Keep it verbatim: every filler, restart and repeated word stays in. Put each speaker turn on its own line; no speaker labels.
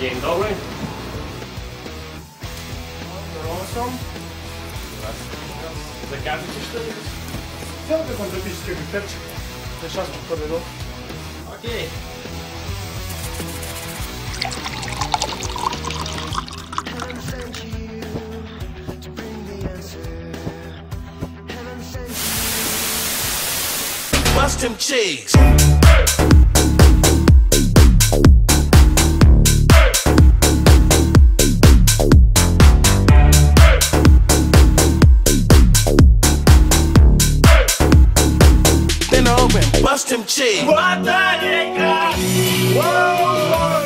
game, don't we? They're awesome. The garbage stickers.
Tell me when the piece of picture.
This has to put it up. Okay.
Heaven sent you to bring the answer. Heaven sent you.
Bust them cheeks. Then open, bust them cheeks.
What the heck? Whoa!